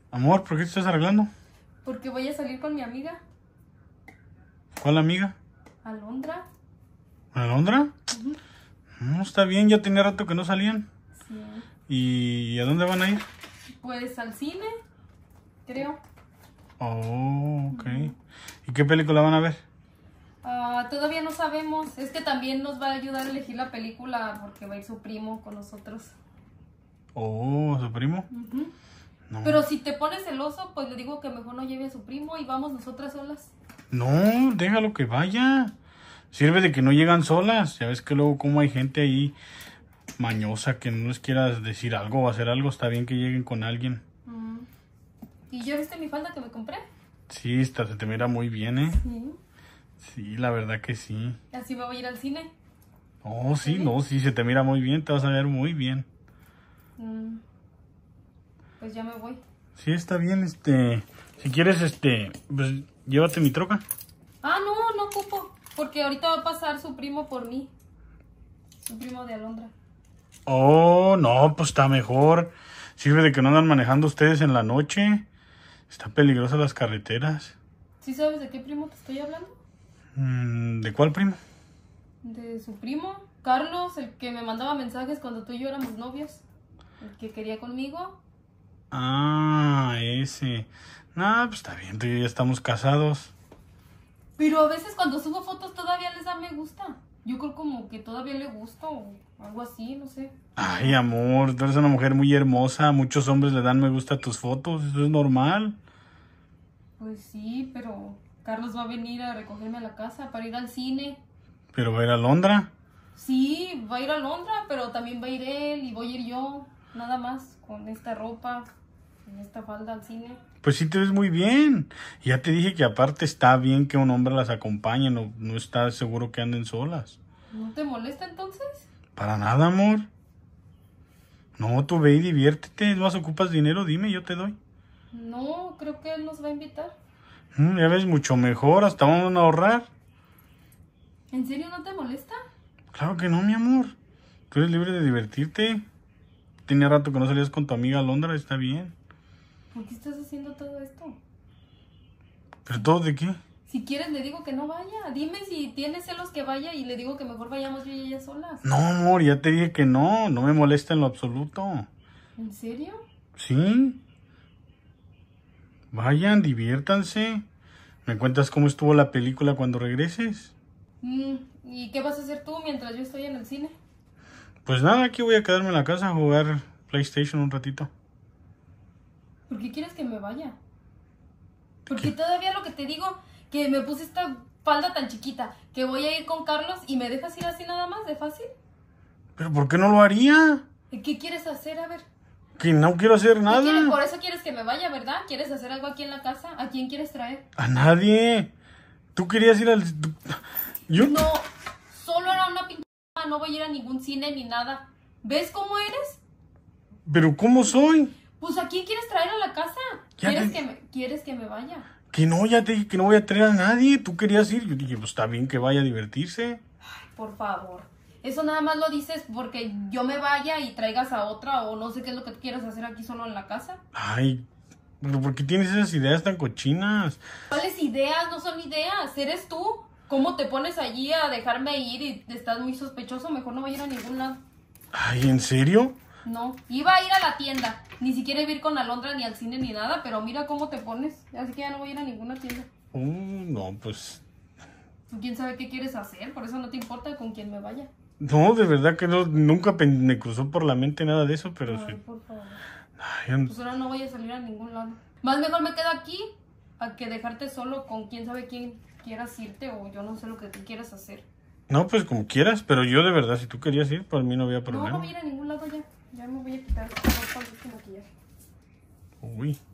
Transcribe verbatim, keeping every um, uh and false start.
Amor, ¿por qué te estás arreglando? Porque voy a salir con mi amiga. ¿Cuál amiga? Alondra. ¿Alondra? Uh-huh. No, está bien, ya tenía rato que no salían. Sí. ¿Y a dónde van a ir? Pues al cine, creo. Oh, ok. Uh-huh. ¿Y qué película van a ver? Uh, todavía no sabemos. Es que también nos va a ayudar a elegir la película porque va a ir su primo con nosotros. Oh, ¿su primo? Uh-huh. No. Pero si te pones celoso, pues le digo que mejor no lleve a su primo y vamos nosotras solas. No, déjalo que vaya. Sirve de que no llegan solas. Ya ves que luego como hay gente ahí mañosa que no les quieras decir algo o hacer algo. Está bien que lleguen con alguien. Mm. ¿Y ya viste mi falda que me compré? Sí, esta se te mira muy bien, ¿eh? Sí. Sí, la verdad que sí. ¿Así me voy a ir al cine? Oh, sí, ¿Sí? no, sí, se te mira muy bien. Te vas a ver muy bien. Mm. Pues ya me voy. Sí, está bien, este... Si quieres, este... Pues llévate mi troca. Ah, no, no ocupo. Porque ahorita va a pasar su primo por mí. Su primo de Alondra. Oh, no, pues está mejor. Sirve de que no andan manejando ustedes en la noche. Está peligrosa las carreteras. ¿Sí sabes de qué primo te estoy hablando? Mm, ¿de cuál primo? De su primo, Carlos, el que me mandaba mensajes cuando tú y yo éramos novios. El que quería conmigo. Ah, ese. Nah, pues está bien, tú y yo ya estamos casados. Pero a veces cuando subo fotos todavía les da me gusta. Yo creo como que todavía le gusto o algo así, no sé. Ay, amor, tú eres una mujer muy hermosa. Muchos hombres le dan me gusta a tus fotos, eso es normal. Pues sí, pero Carlos va a venir a recogerme a la casa para ir al cine. ¿Pero va a ir a Londra? Sí, va a ir a Londra, pero también va a ir él y voy a ir yo. Nada más, con esta ropa, con esta falda al cine. Pues sí te ves muy bien. Ya te dije que aparte está bien que un hombre las acompañe, no, no está seguro que anden solas. ¿No te molesta entonces? Para nada, amor. No, tú ve y diviértete. ¿No ocupas dinero? Dime, yo te doy. No, creo que él nos va a invitar. Mm, ya ves, mucho mejor. Hasta vamos a ahorrar. ¿En serio no te molesta? Claro que no, mi amor. Tú eres libre de divertirte. Tenía rato que no salías con tu amiga Alondra, está bien. ¿Por qué estás haciendo todo esto? ¿Pero todo de qué? Si quieres le digo que no vaya. Dime si tienes celos que vaya y le digo que mejor vayamos yo y ella solas. No, amor, ya te dije que no. No me molesta en lo absoluto. ¿En serio? Sí. Vayan, diviértanse. ¿Me cuentas cómo estuvo la película cuando regreses? Mm, ¿y qué vas a hacer tú mientras yo estoy en el cine? Pues nada, aquí voy a quedarme en la casa a jugar PlayStation un ratito. ¿Por qué quieres que me vaya? Porque todavía lo que te digo, que me puse esta falda tan chiquita, que voy a ir con Carlos y me dejas ir así nada más, de fácil. ¿Pero por qué no lo haría? ¿Qué quieres hacer? A ver. Que no quiero hacer nada. ¿Qué quieres? Por eso quieres que me vaya, ¿verdad? ¿Quieres hacer algo aquí en la casa? ¿A quién quieres traer? A nadie. Tú querías ir al... ¿Yo? No, solo era una pinche... No voy a ir a ningún cine ni nada. ¿Ves cómo eres? ¿Pero cómo soy? Pues ¿a quién quieres traer a la casa? Ya ¿Quieres, te... que me... ¿Quieres que me vaya? Que no, ya te dije que no voy a traer a nadie. Tú querías ir. Yo dije, pues está bien que vaya a divertirse. Ay, por favor. Eso nada más lo dices porque yo me vaya y traigas a otra o no sé qué es lo que quieres hacer aquí solo en la casa. Ay, pero ¿por qué tienes esas ideas tan cochinas? ¿Cuáles ideas? No son ideas. Eres tú. ¿Cómo te pones allí a dejarme ir y estás muy sospechoso? Mejor no voy a ir a ningún lado. Ay, ¿en serio? No, iba a ir a la tienda. Ni siquiera iba a ir con Alondra ni al cine ni nada, pero mira cómo te pones. Así que ya no voy a ir a ninguna tienda. Uh, no, pues... ¿Quién sabe qué quieres hacer? Por eso no te importa con quién me vaya. No, de verdad que no, nunca me cruzó por la mente nada de eso, pero Ay, sí. por favor. Ay, Pues ahora no voy a salir a ningún lado. Más mejor me quedo aquí a que dejarte solo con quién sabe quién quieras irte o yo no sé lo que tú quieras hacer. no, pues como quieras, pero yo de verdad, si tú querías ir, por mí no había problema. No, no voy a ir a ningún lado ya. Ya me voy a quitar esta ropa y este maquillaje. Uy.